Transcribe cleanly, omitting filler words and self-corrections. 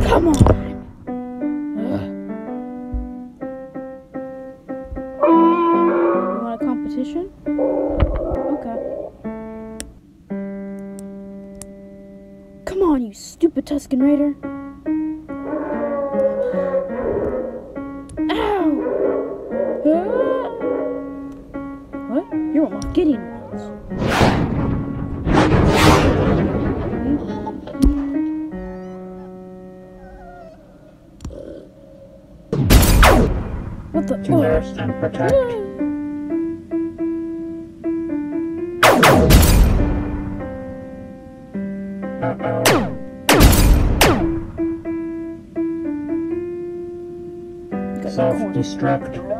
Come on! You want a competition? Okay. Come on, you stupid Tusken Raider! Ow! What? You're what Moff Gideon wants. What the? To nurse and protect. Self-destruct.